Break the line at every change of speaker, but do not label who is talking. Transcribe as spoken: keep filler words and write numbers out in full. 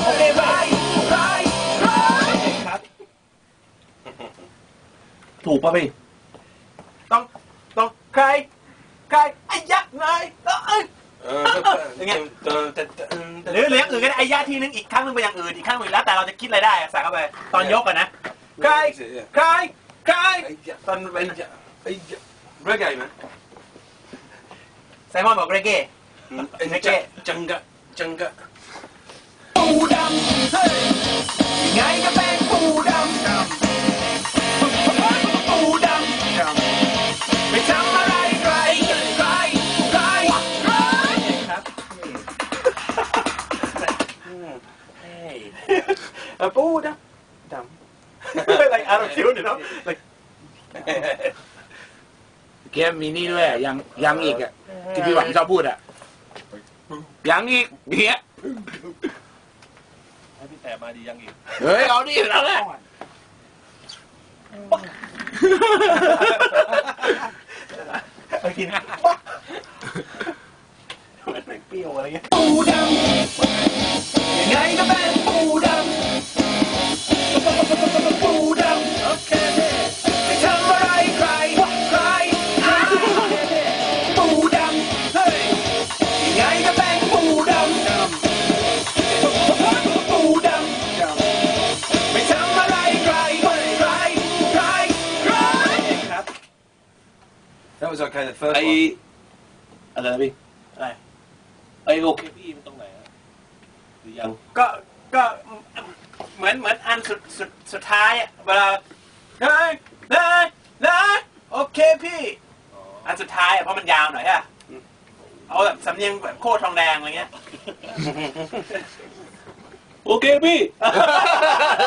อเคไปไปไปครับถูกป่ะพี่ต้องต้องใครใครไอ้ยักษ์นายเอ้ยอย่างเงี้ยหรือเลี้ยงอื่นก็ได้ไอ้ยักษ์ทีนึงอีกครั้งนึงเป็นอย่างอื่นอีกครั้งนึงแล้วแต่เราจะคิดอะไรได้ใส่เข้าไปตอนยกกันนะใครใครใครตอนเป็นเรเก้ไหมไซมอนบอกเรเก้เรเก้จังกะจังกะปูดำเฮ้ยยังไงก็เป็นปูดำปูดำไม่ทำอะไรใครใครใครใครครับเฮ้ยปูดำดำ like out of tune you know like
เกมมีนี่ด้วยยังยังอีกอ่ะที่พี่หวังชอบพูดอ่ะยังอีกเนี้ย
ให้พี่แต่มาดียังอีก
เฮ้ยเอาดิแล้วแหละ
ไปกินเหมือนเปรี้ยวอะไรเงี้ยปูดำยังไงก็เป็นปูดำปูดำโอเคไม่ทำอะไรใครใครปูดำเฮ้ยยังไงก็เป็นปูดำปูดำไม่ทำอะไรใครใครใครใครครับ
That was okay the first
ไอ
one
อะไรนะพี่อะไรไอโอเคพี่มันตรงไหนอะหรือยังก็ก็เหมือนเหมือนอันสุดสุดสุดท้ายเวลาเฮ้ยเฮ้ยเฮ้ยโอเคพี่อันสุดท้ายเพราะมันยาวหน่อยฮะเอาแบบสำเนียงแบบโคตรทองแดงอะไรเงี้ยโอเคพี่